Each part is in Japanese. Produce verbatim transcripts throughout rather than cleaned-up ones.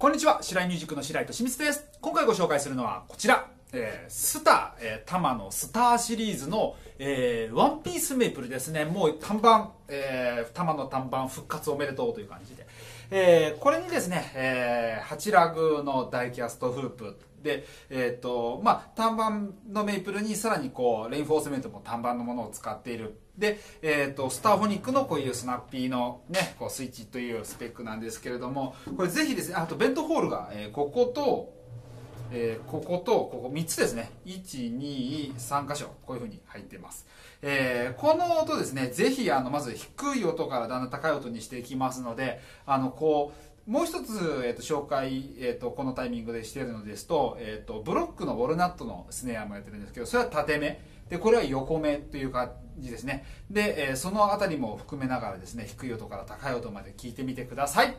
こんにちは、白井ミュージックの白井としみつです。今回ご紹介するのはこちら、えー、スター、えー、タマのスターシリーズの、えー、ワンピースメープルですね。もう単板、えー、タマの単板復活おめでとうという感じで、えー、これにですね、えー、はちラグのダイキャストフープで、えっ、ー、と、まあ、単板のメイプルにさらにこう、レインフォースメントも単板のものを使っている。で、えっ、ー、と、スターフォニックのこういうスナッピーのね、こうスイッチというスペックなんですけれども、これぜひですね、あとベントホールが、えー、ここと、えー、こことここみっつですね。いち、に、さん箇所こういう風に入っています。えー、この音ですね、ぜひあのまず低い音からだんだん高い音にしていきますので、あのこうもう一つ、えー、と紹介、えー、とこのタイミングでしているのですと、えー、とブロックのウォルナットのスネアもやってるんですけど、それは縦目で、これは横目という感じですね。で、えー、そのあたりも含めながらですね、低い音から高い音まで聞いてみてください。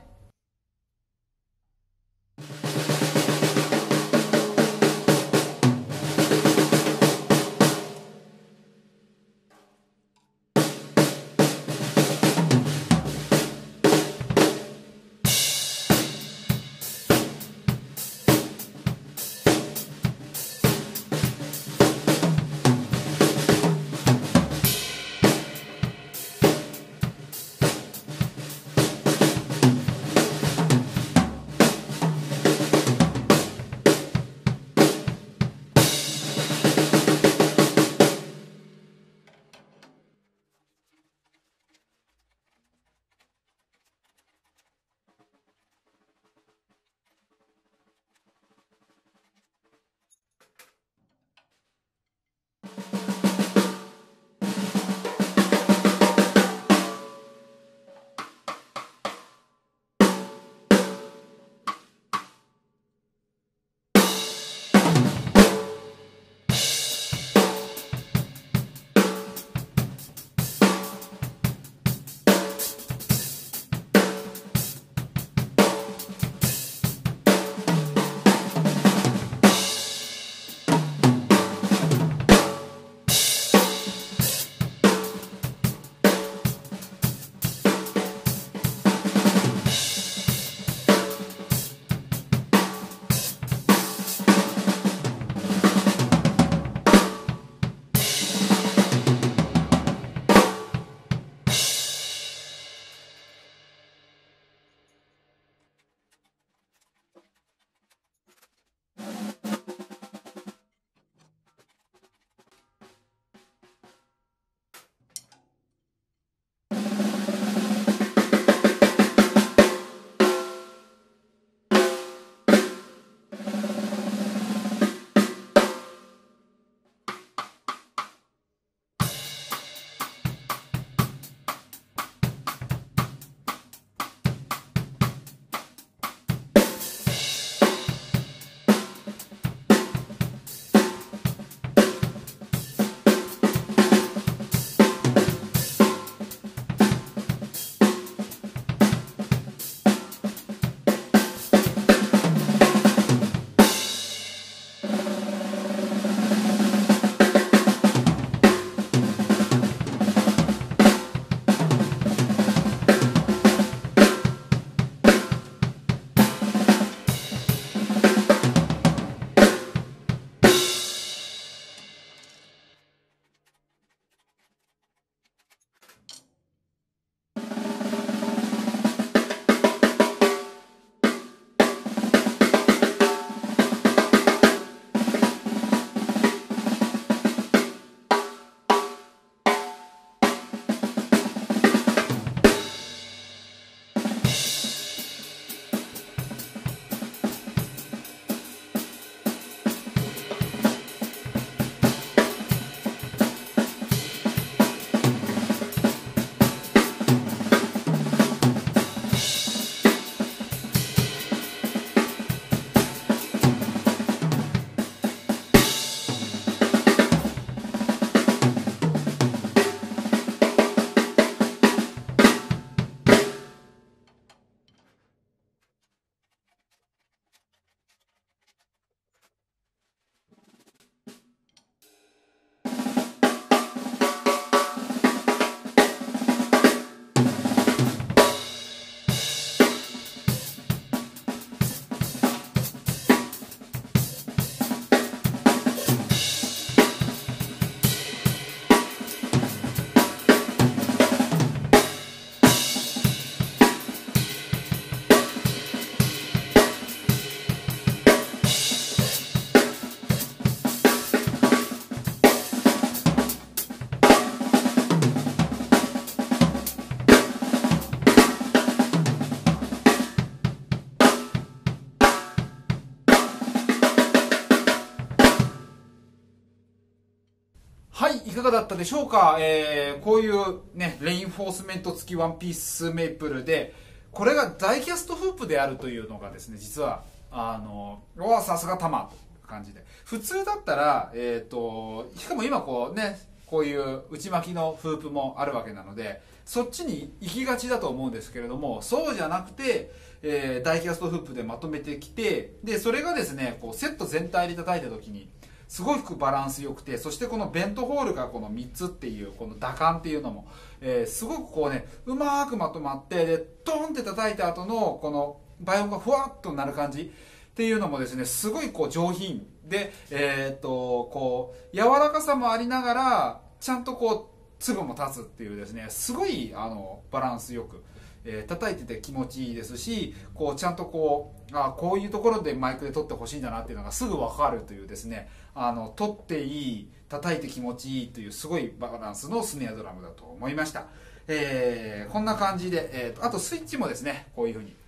かがだったでしょうか。えー、こういうね、レインフォースメント付きワンピースメープルで、これがダイキャストフープであるというのがですね、実は、あの、おわ、さすがタマという感じで。普通だったら、えっと、しかも今こうね、こういう内巻きのフープもあるわけなので、そっちに行きがちだと思うんですけれども、そうじゃなくて、えー、ダイキャストフープでまとめてきて、で、それがですね、こうセット全体で叩いた時に、すごくバランス良くて、そしてこのベントホールがこのみっつっていう、この打感っていうのも、えー、すごくこうね、うまくまとまって、で、ドンって叩いた後の、この、バイオンがふわっとなる感じっていうのもですね、すごいこう上品で、えー、っと、こう、柔らかさもありながら、ちゃんとこう、粒も立つっていうですね、すごい、あの、バランスよく、えー、叩いてて気持ちいいですし、こうちゃんとこうあこういうところでマイクで撮ってほしいんだなっていうのがすぐ分かるというですね、あの撮っていい、叩いて気持ちいいというすごいバランスのスネアドラムだと思いました。えー、こんな感じで、えー、あとスイッチもですね、こういうふうに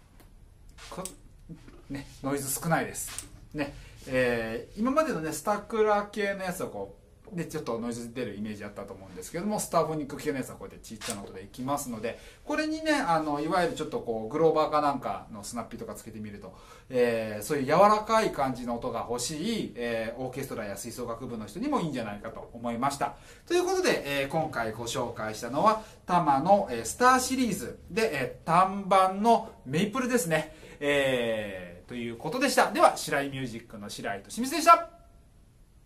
ね、ノイズ少ないですね。えー、今までのねスタクラ系のやつはこうでちょっとノイズ出るイメージあったと思うんですけども、スターフォニック系のやつはこうやってちっちゃな音でいきますので、これにねあのいわゆるちょっとこうグローバーかなんかのスナッピーとかつけてみると、えー、そういう柔らかい感じの音が欲しい、えー、オーケストラや吹奏楽部の人にもいいんじゃないかと思いました。ということで、えー、今回ご紹介したのはタマの、えー、スターシリーズで、えー、単板のメイプルですね、えー、ということでした。では白井ミュージックの白井と清水でした。